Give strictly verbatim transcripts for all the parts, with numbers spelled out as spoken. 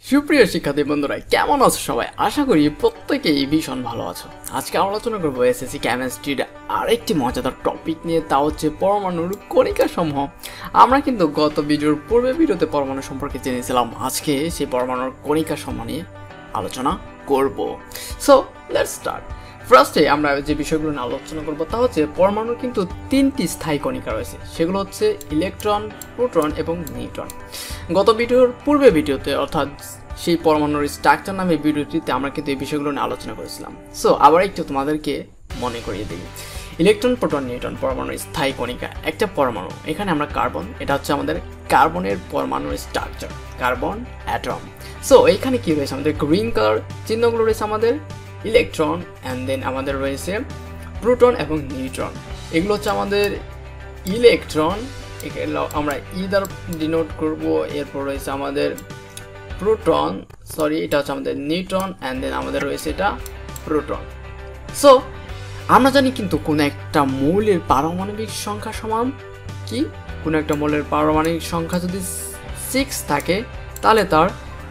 সুপ্রিয় শিক্ষার্থী বন্ধুরা কেমন আছো সবাই? আশা করি প্রত্যেকেই ভীষণ ভালো আছো। আজকে আলোচনা করবো এসএসসি কেমিস্ট্রির আরেকটি মজাদার টপিক নিয়ে, তা হচ্ছে পরমাণুর কণিকা সমূহ। আমরা কিন্তু গত ভিডিওর পূর্বে ভিডিওতে পরমাণু সম্পর্কে জেনেছিলাম, আজকে সেই পরমাণুর কণিকা সমূহ নিয়ে আলোচনা করব। So let's start. ফার্স্টে আমরা যে বিষয়গুলো নিয়ে আলোচনা করবো তা হচ্ছে পরমাণুর কিন্তু তিনটি স্থায়ী কণিকা রয়েছে, সেগুলো হচ্ছে ইলেকট্রন, প্রোটন এবং নিউট্রন। গত ভিডিওর পূর্বে ভিডিওতে অর্থাৎ সেই পরমাণুর স্ট্রাকচার নামে ভিডিওটিতে আমরা কিন্তু এই বিষয়গুলো নিয়ে আলোচনা করেছিলাম। সো আবার একটু তোমাদেরকে মনে করিয়ে দিই। ইলেকট্রন, প্রোটন, নিউট্রন পরমাণুর স্থায়ী কণিকা। একটা পরমাণু, এখানে আমরা কার্বন, এটা হচ্ছে আমাদের কার্বনের পরমাণুর স্ট্রাকচার, কার্বন অ্যাটম। সো এইখানে কি রয়েছে আমাদের গ্রিন কালার চিহ্নগুলো রয়েছে আমাদের ইলেকট্রন, অ্যান্ড দেন আমাদের রয়েছে প্রোটন এবং নিউট্রন। এগুলো হচ্ছে আমাদের ইলেকট্রন, এগুলো আমরা ই দ্বারা ডিনোট করব। এরপর রয়েছে আমাদের প্রোটন, সরি এটা হচ্ছে আমাদের নিউট্রন, অ্যান্ড দেন আমাদের রয়েছে এটা প্রোটন। সো আমরা জানি কিন্তু কোনো একটা মৌলের পারমাণবিক সংখ্যা সমান কি, কোনো একটা মৌলের পারমাণবিক সংখ্যা যদি সিক্স থাকে তাহলে তার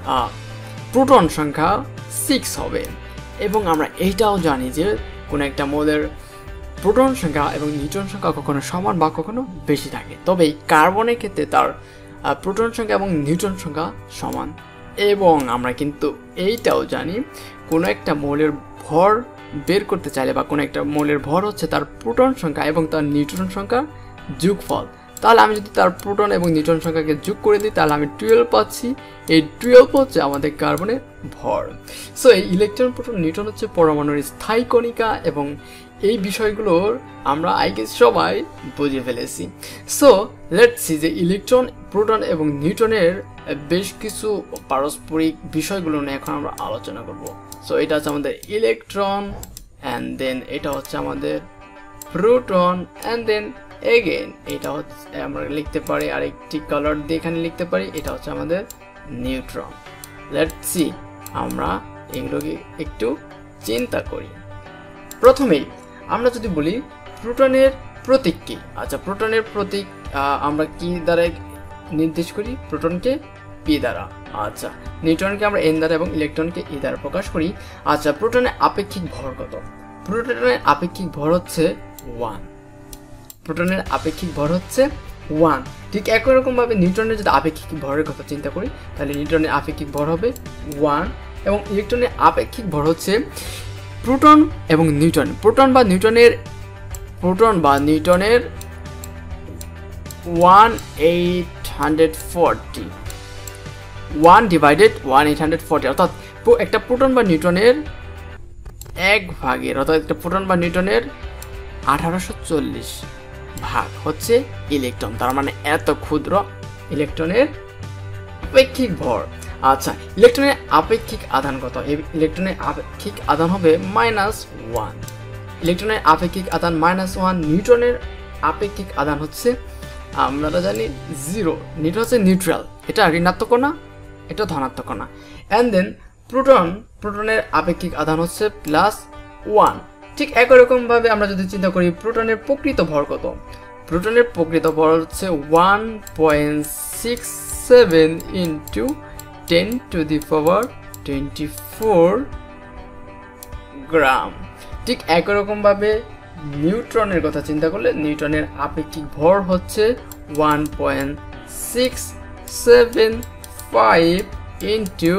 প্রোটন সংখ্যা সিক্স হবে। এবং আমরা এইটাও জানি যে কোনো একটা মৌলের প্রোটন সংখ্যা এবং নিউট্রন সংখ্যা কখনো সমান বা কখনো বেশি থাকে, তবে এই কার্বনের ক্ষেত্রে তার প্রোটন সংখ্যা এবং নিউট্রন সংখ্যা সমান। এবং আমরা কিন্তু এইটাও জানি কোনো একটা মৌলের ভর বের করতে চাইলে বা কোনো একটা মৌলের ভর হচ্ছে তার প্রোটন সংখ্যা এবং তার নিউট্রন সংখ্যার যোগফল। তাহলে আমি যদি তার প্রোটন এবং নিউট্রন সংখ্যাকে যোগ করে দিই তাহলে আমি টুয়েলভ পাচ্ছি। এই টুয়েলভ হচ্ছে আমাদের কার্বনের ভর। সো এই ইলেকট্রন, প্রোটন, নিউট্রন হচ্ছে পরমাণুর স্থায়ী কণিকা, এবং এই বিষয়গুলোর আমরা আই গেস সবাই বুঝে ফেলেছি। সো লেটস সি যে ইলেকট্রন, প্রোটন এবং নিউট্রনের বেশ কিছু পারস্পরিক বিষয়গুলো নিয়ে এখন আমরা আলোচনা করব। সো এটা হচ্ছে আমাদের ইলেকট্রন, অ্যান্ড দেন এটা হচ্ছে আমাদের প্রোটন, অ্যান্ড দেন এগেন এটা হচ্ছে আমরা লিখতে পারি আরেকটি কালার দিয়ে এখানে লিখতে পারি, এটা হচ্ছে আমাদের নিউট্রন। লেটস সি আমরা এগুলোকে একটু চিন্তা করি। প্রথমেই আমরা যদি বলি প্রোটনের প্রতীক কি। আচ্ছা, প্রোটনের প্রতীক আমরা কি দ্বারা নির্দেশ করি? প্রোটনকে পি দ্বারা। আচ্ছা, নিউট্রনকে আমরা এন দ্বারা এবং ইলেকট্রনকে ই দ্বারা প্রকাশ করি। আচ্ছা, প্রোটনের আপেক্ষিক ভর কত? প্রোটনের আপেক্ষিক ভর হচ্ছে ওয়ান। প্রোটনের আপেক্ষিক ভর হচ্ছে ওয়ান। ঠিক একই রকমভাবে নিউট্রনের যদি আপেক্ষিক ভরের কথা চিন্তা করি তাহলে নিউট্রনের আপেক্ষিক ভর হবে ওয়ান, এবং ইলেকট্রনের আপেক্ষিক ভর হচ্ছে প্রোটন এবং নিউট্রন। প্রোটন বা নিউট্রনের প্রোটন বা নিউট্রনের one eight hundred forty one divided one eight hundred forty অর্থাৎ একটা প্রোটন বা নিউট্রনের এক ভাগের, অর্থাৎ একটা প্রোটন বা নিউট্রনের আঠারোশো চল্লিশ ভাগ হচ্ছে ইলেকট্রন। তার মানে এত ক্ষুদ্র ইলেকট্রনের আপেক্ষিক ভর। আচ্ছা, ইলেকট্রনের আপেক্ষিক আধান কত? ইলেকট্রনের আপেক্ষিক আধান হবে মাইনাস ওয়ান। ইলেকট্রনের আপেক্ষিক আধান মাইনাস ওয়ান। নিউট্রনের আপেক্ষিক আধান হচ্ছে আমরা জানি জিরো। নিউট্রন হচ্ছে নিউট্রাল, এটা ঋণাত্মক না, এটা ধনাত্মক না। অ্যান্ড দেন প্রোটন, প্রোটনের আপেক্ষিক আধান হচ্ছে প্লাস ওয়ান। ঠিক একই রকমভাবে আমরা যদি চিন্তা করি প্রোটনের প্রকৃত ভর কত? প্রোটনের প্রকৃত ভর হচ্ছে one point six seven into ten to the power twenty four gram. ঠিক একই রকমভাবে নিউট্রনের কথা চিন্তা করলে নিউট্রনের আপেক্ষিক ভর হচ্ছে one point six seven five into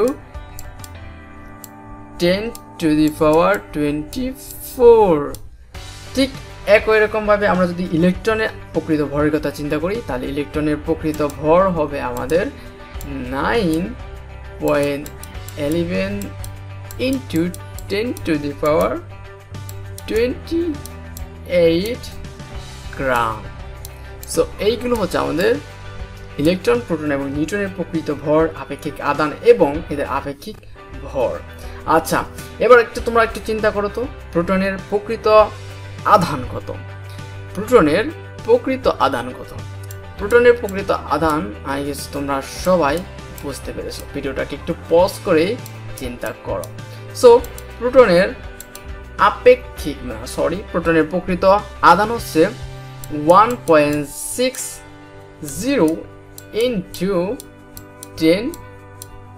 ten to the power twenty four. ঠিক একই রকমভাবে আমরা যদি ইলেকট্রনের প্রকৃত ভরের কথা চিন্তা করি তাহলে ইলেকট্রনের প্রকৃত ভর হবে আমাদের nine point eleven into ten to the power twenty eight gram. So এইগুলো হচ্ছে আমাদের ইলেকট্রন, প্রোটন এবং নিউট্রনের প্রকৃত ভর, আপেক্ষিক আধান এবং এদের আপেক্ষিক ভর। আচ্ছা, এবার একটু তোমরা একটু চিন্তা করো তো প্রোটনের প্রকৃত আধান কত? প্রোটনের প্রকৃত আধান কত? প্রোটনের প্রকৃত আধান আই গেস তোমরা সবাই বুঝতে পেরেছো। ভিডিওটাকে একটু পজ করে চিন্তা করো। সো প্রোটনের আপেক্ষিক না সরি প্রোটনের প্রকৃত আধান হচ্ছে one point six zero into ten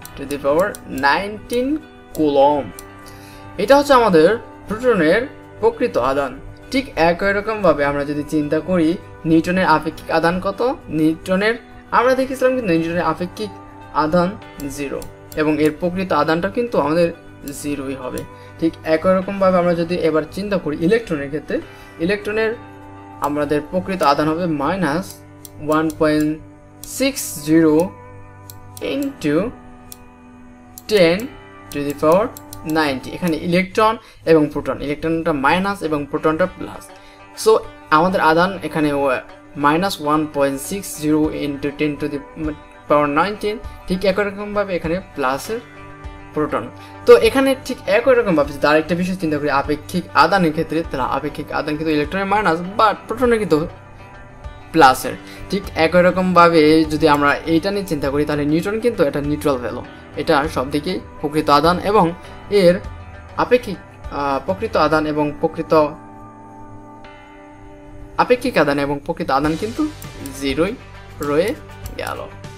to the power nineteen coulomb. এটা হচ্ছে আমাদের প্রোটনের প্রকৃত আদান। ঠিক একই রকমভাবে আমরা যদি চিন্তা করি নিউটনের আপেক্ষিক আদান কত, নিউটনের আমরা দেখেছিলাম কিন্তু নিউটনের আপেক্ষিক আদান জিরো এবং এর প্রকৃত আদানটা কিন্তু আমাদের জিরোই হবে। ঠিক একই রকমভাবে আমরা যদি এবার চিন্তা করি ইলেকট্রনের ক্ষেত্রে, ইলেকট্রনের আমাদের প্রকৃত আদান হবে minus one point six zero into ten to the power ninety. এখানে ইলেকট্রন এবং প্রোটন, ইলেকট্রনটা মাইনাস এবং প্রোটনটা প্লাস। সো আমাদের আদান এখানে minus one point six zero into ten to the power nineteen. ঠিক একই রকমভাবে এখানে প্লাসের প্রোটন। তো এখানে ঠিক একই রকমভাবে যদি আরেকটা বিষয় চিন্তা করি আপেক্ষিক আদানের ক্ষেত্রে, তাহলে আপেক্ষিক আদান কিন্তু ইলেকট্রনের মাইনাস বাট প্রোটনের কিন্তু প্লাসের। ঠিক একই রকমভাবে যদি আমরা এইটা নিয়ে চিন্তা করি তাহলে নিউটন কিন্তু এটা নিউট্রাল ভ্যালু, এটা সব দিকেই প্রকৃত আদান এবং এর আপেক্ষিক প্রকৃত আদান এবং প্রকৃত আপেক্ষিক আদান এবং প্রকৃত আদান কিন্তু জিরোই রয়ে গেল।